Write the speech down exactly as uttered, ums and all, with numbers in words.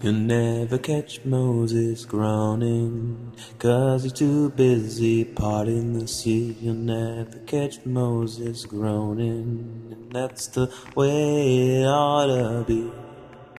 You'll never catch Moses groaning, 'cause he's too busy parting the sea. You'll never catch Moses groaning, and that's the way it ought to be.